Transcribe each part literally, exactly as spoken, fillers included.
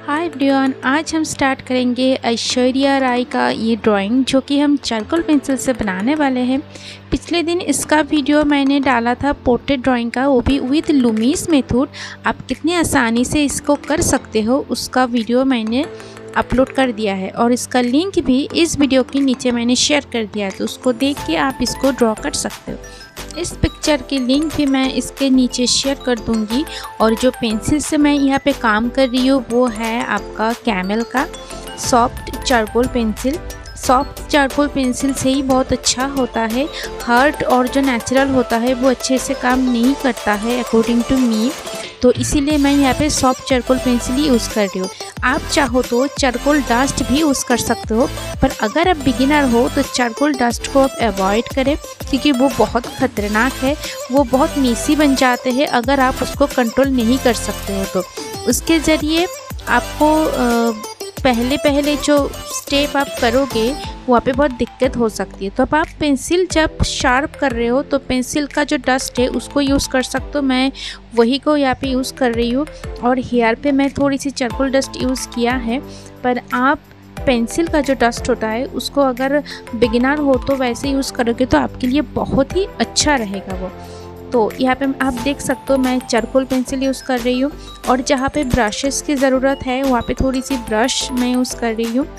Hi everyone, आज हम start करेंगे ऐश्वर्या राय का ये ड्राइंग जो कि हम चारकोल पेंसिल से बनाने वाले हैं। पिछले दिन इसका वीडियो मैंने डाला था पोर्ट्रेट ड्राइंग का, वो भी विद लुमीस मेथड। आप कितनी आसानी से इसको कर सकते हो उसका वीडियो मैंने अपलोड कर दिया है और इसका लिंक भी इस वीडियो के नीचे मैंने शेयर कर दिया है, तो उसको देख के आप इसको ड्रॉ कर सकते हो। इस पिक्चर की लिंक भी मैं इसके नीचे शेयर कर दूंगी। और जो पेंसिल से मैं यहाँ पे काम कर रही हूँ वो है आपका कैमल का soft charcoal pencil. Soft charcoal pencil से ही बहुत अच्छा होता है, हार्ड और जो नेचुरल होता है वो अच्छे से काम नहीं करता है अकॉर्डिंग टू मी, तो इसीलिए मैं यहाँ पे सॉफ्ट चारकोल पेंसिल ही यूज़ कर रही हूँ। आप चाहो तो चारकोल डस्ट भी यूज़ कर सकते हो, पर अगर आप बिगिनर हो तो चारकोल डस्ट को आप अवॉइड करें क्योंकि वो बहुत ख़तरनाक है, वो बहुत मेसी बन जाते हैं अगर आप उसको कंट्रोल नहीं कर सकते हो। तो उसके ज़रिए आपको आ, पहले पहले जो स्टेप आप करोगे वहाँ पे बहुत दिक्कत हो सकती है। तो अब आप पेंसिल जब शार्प कर रहे हो तो पेंसिल का जो डस्ट है उसको यूज़ कर सकते हो, मैं वही को यहाँ पे यूज़ कर रही हूँ। और हेयर पे मैं थोड़ी सी चारकोल डस्ट यूज़ किया है, पर आप पेंसिल का जो डस्ट होता है उसको अगर बिगिनर हो तो वैसे यूज़ करोगे तो आपके लिए बहुत ही अच्छा रहेगा वो। तो यहाँ पे आप देख सकते हो मैं चारकोल पेंसिल यूज़ कर रही हूँ और जहाँ पे ब्रशेस की ज़रूरत है वहाँ पे थोड़ी सी ब्रश मैं यूज़ कर रही हूँ।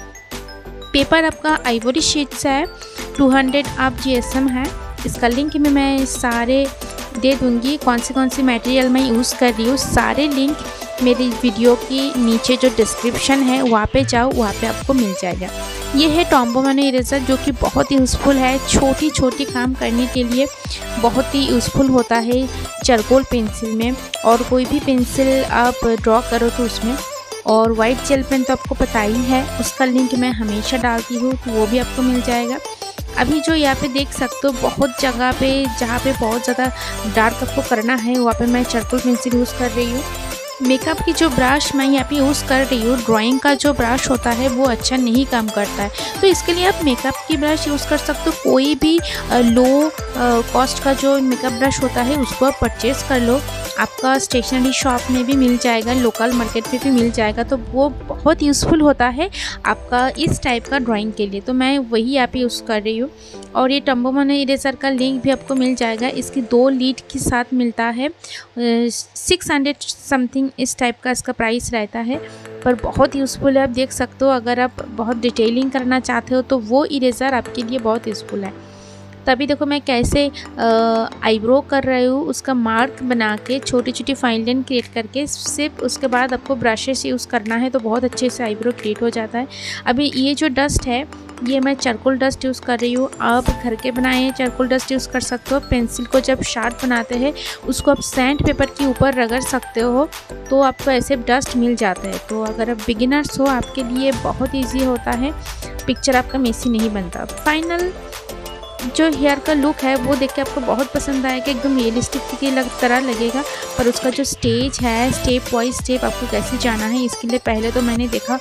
पेपर आपका आइवरी शीट्स है, टू हंड्रेड आप जीएसएम है। इसका लिंक में मैं सारे दे दूँगी, कौन सी कौन सी मटेरियल मैं यूज़ कर रही हूँ। सारे लिंक मेरी वीडियो की नीचे जो डिस्क्रिप्शन है वहाँ पे जाओ, वहाँ पे आपको मिल जाएगा। ये है टॉम्बो मैनो इरेज़र जो कि बहुत ही यूज़फुल है, छोटी छोटी काम करने के लिए बहुत ही यूज़फुल होता है चारकोल पेंसिल में। और कोई भी पेंसिल आप ड्रॉ करो तो उसमें, और वाइट जेल पेन तो आपको पता ही है, उसका लिंक मैं हमेशा डालती हूँ तो वो भी आपको मिल जाएगा। अभी जो यहाँ पे देख सकते हो बहुत जगह पे जहाँ पे बहुत ज़्यादा डार्क आपको करना है वहाँ पे मैं चारकोल पेंसिल यूज़ कर रही हूँ। मेकअप की जो ब्रश मैं यहाँ पे यूज़ कर रही हूँ, ड्राइंग का जो ब्रश होता है वो अच्छा नहीं काम करता है, तो इसके लिए आप मेकअप की ब्रश यूज़ कर सकते हो। कोई भी लो कॉस्ट का जो मेकअप ब्रश होता है उसको आप परचेज़ कर लो, आपका स्टेशनरी शॉप में भी मिल जाएगा, लोकल मार्केट पे भी मिल जाएगा, तो वो बहुत यूज़फुल होता है आपका इस टाइप का ड्राइंग के लिए, तो मैं वही यहाँ पे यूज़ कर रही हूँ। और ये टॉम्बो मैनो इरेज़र का लिंक भी आपको मिल जाएगा, इसकी दो लीड के साथ मिलता है, सिक्स हंड्रेड समथिंग इस टाइप का इसका प्राइस रहता है, पर बहुत यूज़फुल है। आप देख सकते हो अगर आप बहुत डिटेलिंग करना चाहते हो तो वो इरेज़र आपके लिए बहुत यूज़फुल है। तभी देखो मैं कैसे आईब्रो कर रही हूँ, उसका मार्क बना के छोटी छोटी फाइन लाइन क्रिएट करके, सिर्फ उसके बाद आपको ब्रशेस यूज़ करना है तो बहुत अच्छे से आईब्रो क्रिएट हो जाता है। अभी ये जो डस्ट है ये मैं चारकोल डस्ट यूज़ कर रही हूँ, आप घर के बनाए चारकोल डस्ट यूज़ कर सकते हो। पेंसिल को जब शार्प बनाते हैं उसको आप सैंड पेपर के ऊपर रगड़ सकते हो तो आपको ऐसे डस्ट मिल जाता है। तो अगर आप बिगिनर्स हो आपके लिए बहुत ईजी होता है, पिक्चर आपका मेसी नहीं बनता। फाइनल जो हेयर का लुक है वो देख के आपको बहुत पसंद आएगा, एकदम रियलिस्टिक की लग तरह लगेगा, पर उसका जो स्टेज है स्टेप वाइज स्टेप आपको कैसे जाना है इसके लिए पहले तो मैंने देखा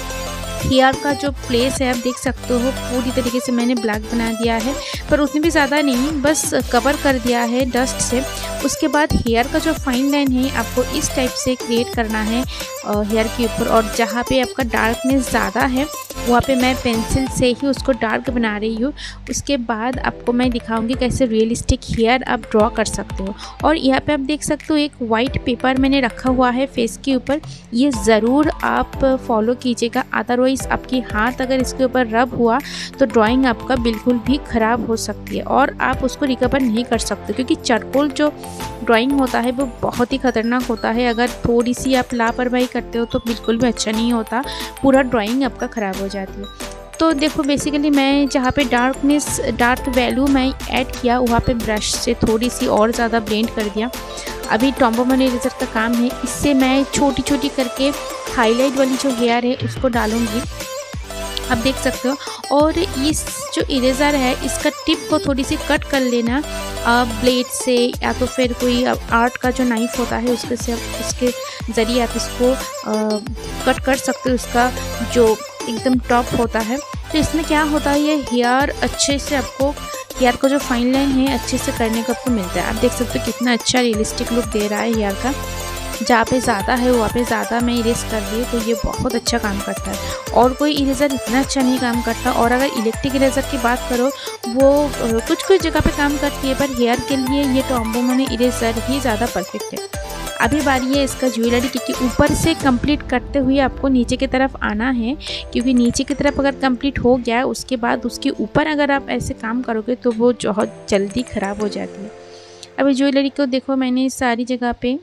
हेयर का जो प्लेस है आप देख सकते हो पूरी तरीके से मैंने ब्लैक बना दिया है, पर उतनी भी ज़्यादा नहीं, बस कवर कर दिया है डस्ट से। उसके बाद हेयर का जो फाइन लाइन है आपको इस टाइप से क्रिएट करना है हेयर के ऊपर, और जहाँ पे आपका डार्कनेस ज़्यादा है वहाँ पे मैं पेंसिल से ही उसको डार्क बना रही हूँ। उसके बाद आपको मैं दिखाऊंगी कैसे रियलिस्टिक हेयर आप ड्रॉ कर सकते हो। और यहाँ पे आप देख सकते हो एक वाइट पेपर मैंने रखा हुआ है फेस के ऊपर, ये ज़रूर आप फॉलो कीजिएगा, अदरवाइज़ आपकी हाथ अगर इसके ऊपर रब हुआ तो ड्राइंग आपका बिल्कुल भी ख़राब हो सकती है और आप उसको रिकवर नहीं कर सकते, क्योंकि चारकोल जो ड्राइंग होता है वो बहुत ही ख़तरनाक होता है। अगर थोड़ी सी आप लापरवाही करते हो तो बिल्कुल भी अच्छा नहीं होता, पूरा ड्राइंग आपका ख़राब हो जाती है। तो देखो बेसिकली मैं जहाँ पे डार्कनेस डार्क वैल्यू मैं ऐड किया वहाँ पे ब्रश से थोड़ी सी और ज़्यादा ब्लेंड कर दिया। अभी टॉम्बो मैनो इरेज़र का काम है, इससे मैं छोटी छोटी करके हाईलाइट वाली जो हेयर है उसको डालूँगी, आप देख सकते हो। और इस जो इरेज़र है इसका टिप को थोड़ी सी कट कर लेना ब्लेड से, या तो फिर कोई आर्ट का जो नाइफ होता है उसके से उसके ज़रिए आप इसको आ, कट कर सकते हो, उसका जो एकदम टॉप होता है। तो इसमें क्या होता है ये हेयर अच्छे से आपको हेयर का जो फाइन लाइन है अच्छे से करने को आपको मिलता है। आप देख सकते हो कितना अच्छा रियलिस्टिक लुक दे रहा है हेयर का। जहाँ पे ज़्यादा है वहाँ पे ज़्यादा मैं इरेज कर रही हूँ, तो ये बहुत अच्छा काम करता है। और कोई इरेज़र इतना अच्छा नहीं काम करता। और अगर इलेक्ट्रिक इरेज़र की बात करो, वो कुछ कुछ जगह पे काम करती है, पर हेयर के लिए ये टॉम्बो मोनो इरेज़र ही ज़्यादा परफेक्ट है। अभी बारी है इसका ज्वेलरी की, कि ऊपर से कंप्लीट करते हुए आपको नीचे की तरफ आना है, क्योंकि नीचे की तरफ अगर कंप्लीट हो गया उसके बाद उसके ऊपर अगर आप ऐसे काम करोगे तो वो बहुत जल्दी ख़राब हो जाती है। अभी ज्वेलरी को देखो मैंने सारी जगह पे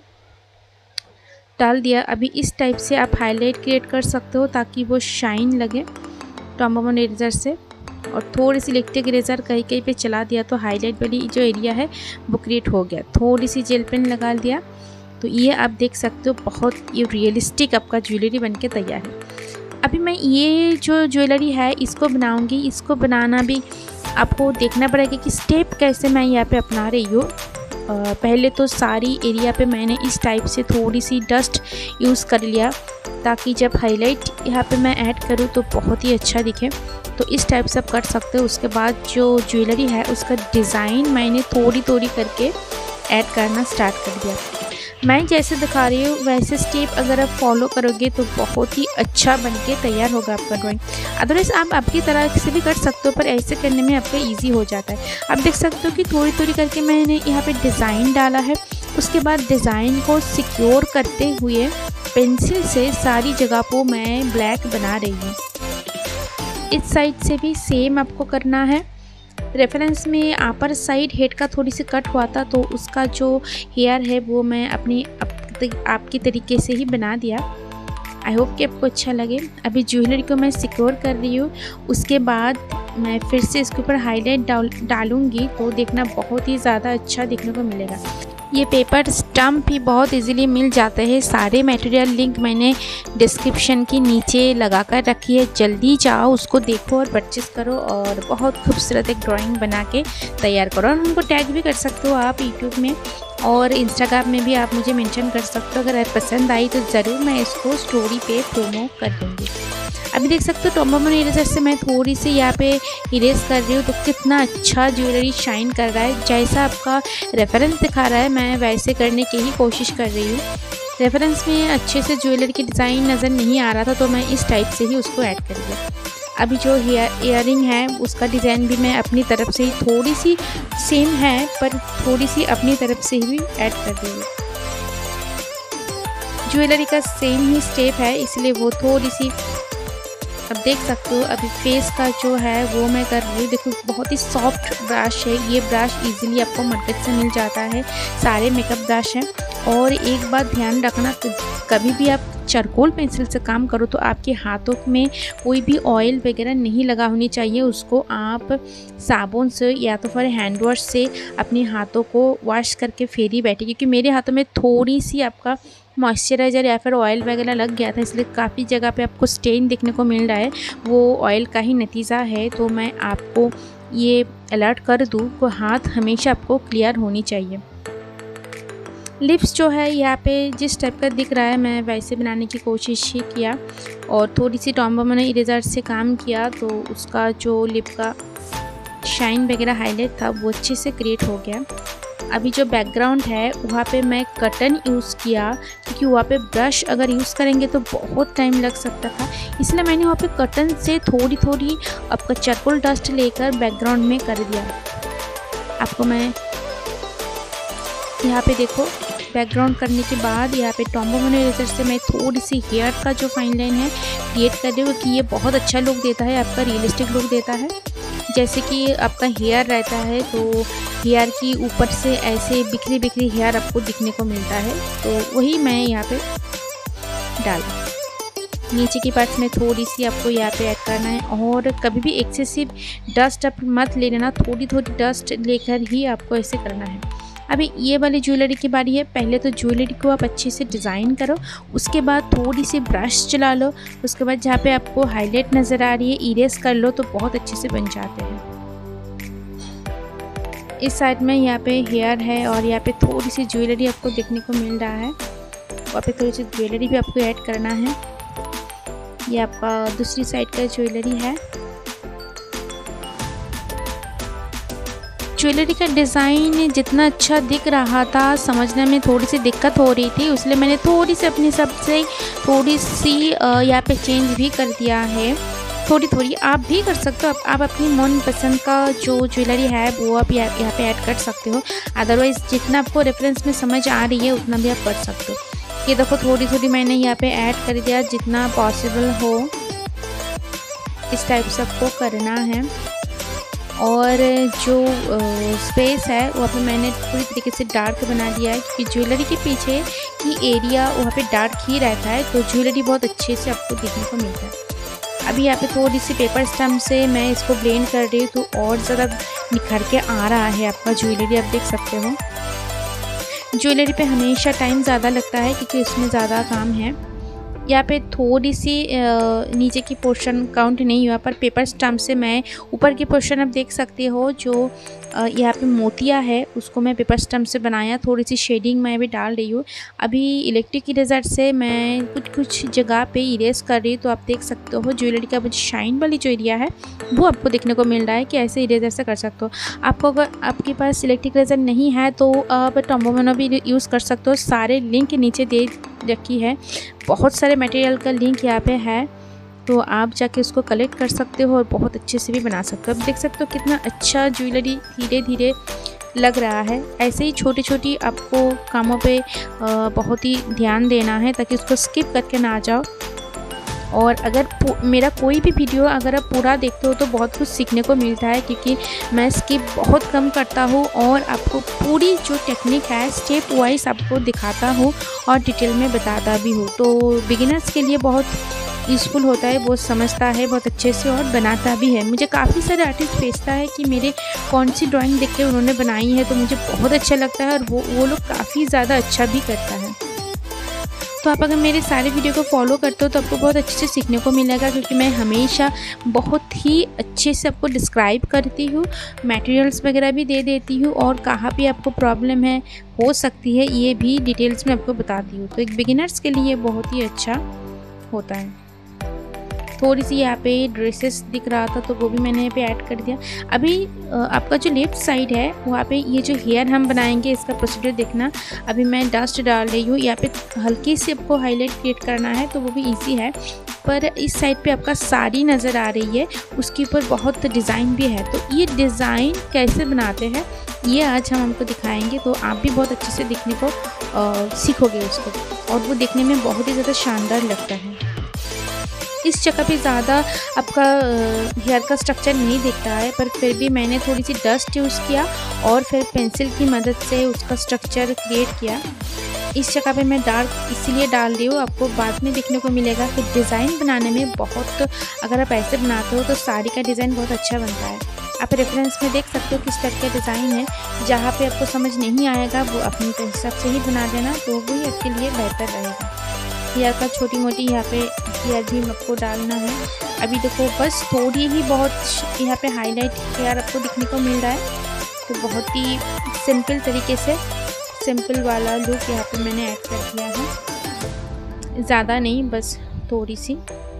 डाल दिया। अभी इस टाइप से आप हाईलाइट क्रिएट कर सकते हो ताकि वो शाइन लगे टॉम्बो मोनो इरेज़र से। और थोड़ी सी इलेक्ट्रिक इरेज़र कहीं कहीं पे चला दिया तो हाईलाइट वाली जो एरिया है वो क्रिएट हो गया। थोड़ी सी जेल पेन लगा दिया, तो ये आप देख सकते हो बहुत ये रियलिस्टिक आपका ज्वेलरी बनके तैयार है। अभी मैं ये जो ज्वेलरी है इसको बनाऊंगी। इसको बनाना भी आपको देखना पड़ेगा कि स्टेप कैसे मैं यहाँ पे अपना रही हूँ। पहले तो सारी एरिया पे मैंने इस टाइप से थोड़ी सी डस्ट यूज़ कर लिया, ताकि जब हाईलाइट यहाँ पे मैं ऐड करूँ तो बहुत ही अच्छा दिखे। तो इस टाइप से आप कर सकते हो। उसके बाद जो ज्वेलरी है उसका डिज़ाइन मैंने थोड़ी थोड़ी करके ऐड करना स्टार्ट कर दिया। मैं जैसे दिखा रही हूँ वैसे स्टेप अगर आप फॉलो करोगे तो बहुत ही अच्छा बनके तैयार होगा आपका ड्राइंग। अदरवाइज़ आप आपकी तरह से भी कर सकते हो, पर ऐसे करने में आपका इजी हो जाता है। आप देख सकते हो कि थोड़ी थोड़ी करके मैंने यहाँ पे डिज़ाइन डाला है। उसके बाद डिज़ाइन को सिक्योर करते हुए पेंसिल से सारी जगह को मैं ब्लैक बना रही हूँ। इस साइड से भी सेम आपको करना है। रेफरेंस में अपर साइड हेड का थोड़ी सी कट हुआ था, तो उसका जो हेयर है वो मैं अपनी आप, आपकी तरीके से ही बना दिया। आई होप कि आपको अच्छा लगे। अभी ज्वेलरी को मैं सिक्योर कर रही हूँ। उसके बाद मैं फिर से इसके ऊपर हाईलाइट डाल डालूँगी, तो देखना बहुत ही ज़्यादा अच्छा देखने को मिलेगा। ये पेपर स्टम्प भी बहुत इजीली मिल जाते हैं। सारे मटेरियल लिंक मैंने डिस्क्रिप्शन के नीचे लगा कर रखी है। जल्दी जाओ उसको देखो और परचेस करो और बहुत खूबसूरत एक ड्राइंग बना के तैयार करो। और उनको टैग भी कर सकते हो आप यूट्यूब में और इंस्टाग्राम में भी आप मुझे मेंशन कर सकते हो। अगर पसंद आई तो ज़रूर मैं इसको स्टोरी पे प्रोमो कर दूँगी। अभी देख सकते हो टॉम्बो मोनो इरेज़र से मैं थोड़ी सी यहाँ पे इरेज कर रही हूँ, तो कितना अच्छा ज्वेलरी शाइन कर रहा है। जैसा आपका रेफरेंस दिखा रहा है मैं वैसे करने की ही कोशिश कर रही हूँ। रेफरेंस में अच्छे से ज्वेलरी की डिज़ाइन नज़र नहीं आ रहा था, तो मैं इस टाइप से ही उसको ऐड कर दिया। अभी जो हेयर इयरिंग है उसका डिज़ाइन भी मैं अपनी तरफ से ही थोड़ी सी सेम है, पर थोड़ी सी अपनी तरफ से ही ऐड कर रही हूँ। ज्वेलरी का सेम ही स्टेप है, इसलिए वो थोड़ी सी अब देख सकते हो। अभी फेस का जो है वो मैं कर रही हूँ। देखो बहुत ही सॉफ्ट ब्रश है ये। ब्रश इजीली आपको मार्केट से मिल जाता है। सारे मेकअप ब्रश हैं। और एक बात ध्यान रखना, तो कभी भी आप चारकोल पेंसिल से काम करो तो आपके हाथों में कोई भी ऑयल वगैरह नहीं लगा होनी चाहिए। उसको आप साबुन से या तो फिर हैंड वॉश से अपने हाथों को वॉश करके फिर ही बैठे, क्योंकि मेरे हाथों में थोड़ी सी आपका मॉइस्चराइज़र या फिर ऑयल वगैरह लग गया था, इसलिए काफ़ी जगह पे आपको स्टेन देखने को मिल रहा है। वो ऑयल का ही नतीजा है। तो मैं आपको ये अलर्ट कर दूँ कि हाथ हमेशा आपको क्लियर होनी चाहिए। लिप्स जो है यहाँ पे जिस टाइप का दिख रहा है मैं वैसे बनाने की कोशिश ही किया, और थोड़ी सी टॉम्बो मोनो इरेज़र से काम किया, तो उसका जो लिप का शाइन वगैरह हाईलाइट था वो अच्छे से क्रिएट हो गया। अभी जो बैकग्राउंड है वहाँ पे मैं कटन यूज़ किया, क्योंकि वहाँ पे ब्रश अगर यूज़ करेंगे तो बहुत टाइम लग सकता था, इसलिए मैंने वहाँ पे कटन से थोड़ी थोड़ी आपका चारकोल डस्ट लेकर बैकग्राउंड में कर दिया। आपको मैं यहाँ पे देखो बैकग्राउंड करने के बाद यहाँ पे टॉम्बो मोनो इरेज़र से मैं थोड़ी सी हेयर का जो फाइन लाइन है क्रिएट कर रही हूँ, कि ये बहुत अच्छा लुक देता है, आपका रियलिस्टिक लुक देता है। जैसे कि आपका हेयर रहता है तो हेयर की ऊपर से ऐसे बिखरी बिखरी हेयर आपको दिखने को मिलता है, तो वही मैं यहाँ पे डाला। नीचे की पार्ट्स में थोड़ी सी आपको यहाँ पे ऐड करना है। और कभी भी एक्सेसिव डस्ट आप मत ले लेना, थोड़ी थोड़ी डस्ट लेकर ही आपको ऐसे करना है। अभी ये वाली ज्वेलरी की बारी है। पहले तो ज्वेलरी को आप अच्छे से डिज़ाइन करो, उसके बाद थोड़ी सी ब्रश चला लो, उसके बाद जहाँ पे आपको हाईलाइट नज़र आ रही है इरेज कर लो, तो बहुत अच्छे से बन जाते हैं। इस साइड में यहाँ पे हेयर है और यहाँ पे थोड़ी सी ज्वेलरी आपको देखने को मिल रहा है। वहाँ पे थोड़ी सी ज्वेलरी भी आपको ऐड करना है। ये आपका दूसरी साइड का ज्वेलरी है। ज्वेलरी का डिज़ाइन जितना अच्छा दिख रहा था, समझने में थोड़ी सी दिक्कत हो रही थी, इसलिए मैंने थोड़ी सी अपनी हिसाब से थोड़ी सी यहाँ पे चेंज भी कर दिया है। थोड़ी थोड़ी आप भी कर सकते हो, आप, आप अपनी मन पसंद का जो ज्वेलरी है वो आप यहाँ यहाँ पे ऐड कर सकते हो। अदरवाइज़ जितना आपको रेफरेंस में समझ आ रही है उतना भी आप कर सकते हो। ये देखो थोड़ी थोड़ी मैंने यहाँ पे ऐड कर दिया, जितना पॉसिबल हो इस टाइप से आपको करना है। और जो स्पेस है वहाँ पे मैंने पूरी तरीके से डार्क बना दिया है, क्योंकि ज्वेलरी के पीछे की एरिया वहाँ पे डार्क ही रहता है, तो ज्वेलरी बहुत अच्छे से आपको देखने को मिलता है। अभी यहाँ पे थोड़ी सी पेपर स्टम्प से मैं इसको ब्लेंड कर रही हूँ, तो और ज़्यादा निखर के आ रहा है आपका ज्वेलरी, आप देख सकते हो। ज्वेलरी पे हमेशा टाइम ज़्यादा लगता है क्योंकि उसमें ज़्यादा काम है। यहाँ पे थोड़ी सी नीचे की पोर्शन काउंट नहीं हुआ, पर पेपर स्टम्प से मैं ऊपर की पोर्शन आप देख सकते हो, जो यहाँ पे मोतिया है उसको मैं पेपर स्टम्प से बनाया। थोड़ी सी शेडिंग मैं भी डाल रही हूँ। अभी इलेक्ट्रिक इरेजर से मैं कुछ कुछ जगह पे इरेज कर रही हूँ, तो आप देख सकते हो ज्वेलरी का जो शाइन वाली जो एरिया है वो आपको देखने को मिल रहा है कि ऐसे इरेजर से कर सकते हो। आपको अगर आपके पास इलेक्ट्रिक इरेजर नहीं है तो आप टॉम्बो मोनो भी यूज़ कर सकते हो। सारे लिंक नीचे दे रखी है, बहुत सारे मटेरियल का लिंक यहाँ पे है, तो आप जाके उसको कलेक्ट कर सकते हो और बहुत अच्छे से भी बना सकते हो। आप देख सकते हो कितना अच्छा ज्वेलरी धीरे धीरे लग रहा है। ऐसे ही छोटी छोटी आपको कामों पे बहुत ही ध्यान देना है ताकि उसको स्किप करके ना आ जाओ। और अगर मेरा कोई भी वीडियो अगर आप पूरा देखते हो तो बहुत कुछ सीखने को मिलता है, क्योंकि मैं स्किप बहुत कम करता हूँ और आपको पूरी जो टेक्निक है स्टेप वाइज आपको दिखाता हूँ और डिटेल में बताता भी हूँ। तो बिगिनर्स के लिए बहुत यूज़फुल होता है, वो समझता है बहुत अच्छे से और बनाता भी है। मुझे काफ़ी सारे आर्टिस्ट भेजता है कि मेरे कौन सी ड्राइंग देख के उन्होंने बनाई है, तो मुझे बहुत अच्छा लगता है और वो वो लोग काफ़ी ज़्यादा अच्छा भी करता है। तो आप अगर मेरे सारे वीडियो को फॉलो करते हो तो आपको बहुत अच्छे से सीखने को मिलेगा, क्योंकि मैं हमेशा बहुत ही अच्छे से आपको डिस्क्राइब करती हूँ, मटेरियल्स वगैरह भी दे देती हूँ और कहाँ पे आपको प्रॉब्लम है हो सकती है ये भी डिटेल्स में आपको बताती हूँ। तो एक बिगिनर्स के लिए बहुत ही अच्छा होता है। थोड़ी सी यहाँ पे ड्रेसेस दिख रहा था तो वो भी मैंने यहाँ पे ऐड कर दिया। अभी आपका जो लेफ्ट साइड है वहाँ पे ये जो हेयर हम बनाएंगे इसका प्रोसीजर देखना। अभी मैं डस्ट डाल रही हूँ, यहाँ पे हल्की से आपको हाईलाइट क्रिएट करना है तो वो भी इजी है। पर इस साइड पे आपका साड़ी नज़र आ रही है, उसके ऊपर बहुत डिज़ाइन भी है, तो ये डिज़ाइन कैसे बनाते हैं ये आज हम हमको दिखाएंगे। तो आप भी बहुत अच्छे से दिखने को आ, सीखोगे उसको, और वो देखने में बहुत ही ज़्यादा शानदार लगता है। इस जगह पे ज़्यादा आपका हेयर का स्ट्रक्चर नहीं दिख रहा है, पर फिर भी मैंने थोड़ी सी डस्ट यूज़ किया और फिर पेंसिल की मदद से उसका स्ट्रक्चर क्रिएट किया। इस जगह पे मैं डार्क इसीलिए डाल रही हूँ, आपको बाद में देखने को मिलेगा कि डिज़ाइन बनाने में बहुत, अगर आप ऐसे बनाते हो तो साड़ी का डिज़ाइन बहुत अच्छा बनता है। आप रेफरेंस में देख सकते हो किस टाइप का डिज़ाइन है, जहाँ पे आपको समझ नहीं आएगा वो अपने हिसाब से ही बना देना, तो वही आपके लिए बेहतर रहेगा। हेयर का छोटी मोटी यहाँ पे हेयर भी आपको डालना है। अभी देखो बस थोड़ी ही बहुत यहाँ पे हाईलाइट हेयर आपको दिखने को मिल रहा है, तो बहुत ही सिंपल तरीके से सिंपल वाला लुक यहाँ पे मैंने ऐड कर दिया है, ज़्यादा नहीं बस थोड़ी सी।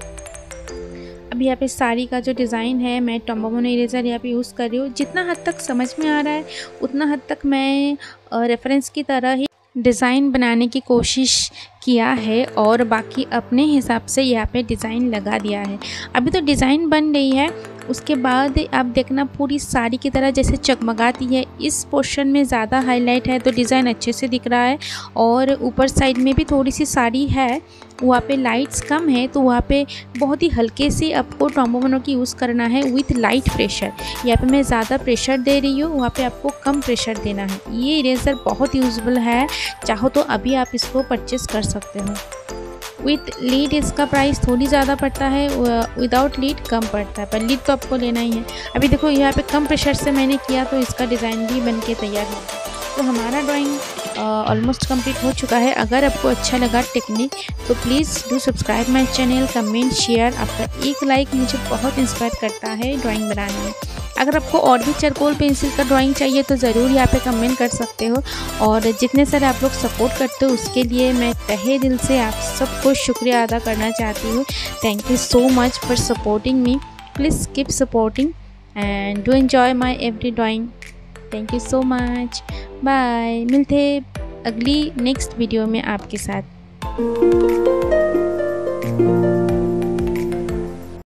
अब यहाँ पे साड़ी का जो डिज़ाइन है मैं टॉम्बो मोनो इरेज़र यहाँ पे यूज़ कर रही हूँ। जितना हद तक समझ में आ रहा है उतना हद तक मैं रेफरेंस की तरह ही डिज़ाइन बनाने की कोशिश किया है और बाकी अपने हिसाब से यहाँ पे डिज़ाइन लगा दिया है। अभी तो डिज़ाइन बन रही है, उसके बाद आप देखना पूरी साड़ी की तरह जैसे चमकाती है। इस पोर्शन में ज़्यादा हाईलाइट है तो डिज़ाइन अच्छे से दिख रहा है, और ऊपर साइड में भी थोड़ी सी साड़ी है वहाँ पे लाइट्स कम है, तो वहाँ पे बहुत ही हल्के से आपको टॉम्बो मोनो की यूज़ करना है विथ लाइट प्रेशर। यहाँ पे मैं ज़्यादा प्रेशर दे रही हूँ, वहाँ पे आपको कम प्रेशर देना है। ये इरेज़र बहुत यूज़फुल है, चाहो तो अभी आप इसको परचेस कर सकते हो। विथ लीड इसका प्राइस थोड़ी ज़्यादा पड़ता है, विदाउट लीड कम पड़ता है, पर लीड तो आपको लेना ही है। अभी देखो यहाँ पे कम प्रेशर से मैंने किया तो इसका डिज़ाइन भी बन के तैयार हो गया। तो हमारा ड्राइंग ऑलमोस्ट कंप्लीट हो चुका है। अगर आपको अच्छा लगा टेक्निक तो please do subscribe my channel, comment, share. आपका एक लाइक मुझे बहुत इंस्पायर करता है ड्राइंग बनाने में। अगर आपको और भी चारकोल पेंसिल का ड्राइंग चाहिए तो ज़रूर यहाँ पे कमेंट कर सकते हो, और जितने सारे आप लोग सपोर्ट करते हो उसके लिए मैं तहे दिल से आप सबको शुक्रिया अदा करना चाहती हूँ। Thank you so much for supporting me. Please keep supporting and do enjoy my every drawing. Thank you so much. Bye, मिलते अगली नेक्स्ट वीडियो में आपके साथ।